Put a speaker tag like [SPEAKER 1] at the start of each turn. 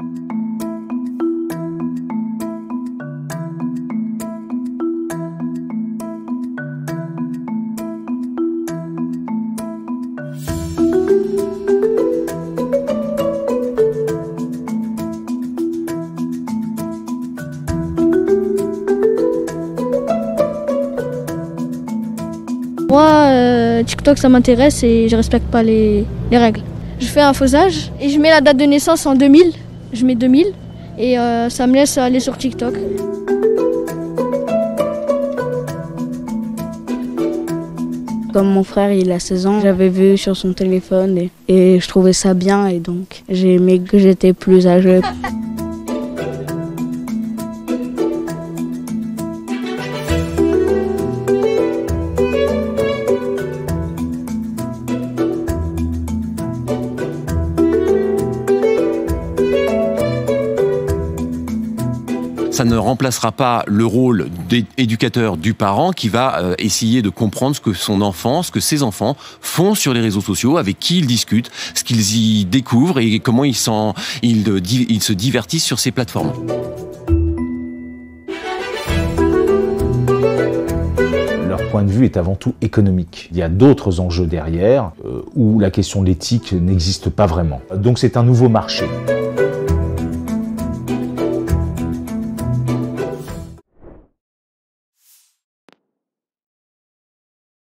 [SPEAKER 1] Moi, TikTok, ça m'intéresse et je respecte pas les règles. Je fais un faux âge et je mets la date de naissance en 2000. Je mets 2000 et ça me laisse aller sur TikTok.
[SPEAKER 2] Comme mon frère, il a 16 ans, j'avais vu sur son téléphone et je trouvais ça bien et donc j'ai aimé que j'étais plus âgé.
[SPEAKER 3] Ça ne remplacera pas le rôle d'éducateur du parent qui va essayer de comprendre ce que son enfant, ce que ses enfants font sur les réseaux sociaux, avec qui ils discutent, ce qu'ils y découvrent et comment ils se divertissent sur ces plateformes.
[SPEAKER 4] Leur point de vue est avant tout économique. Il y a d'autres enjeux derrière où la question de l'éthique n'existe pas vraiment. Donc c'est un nouveau marché.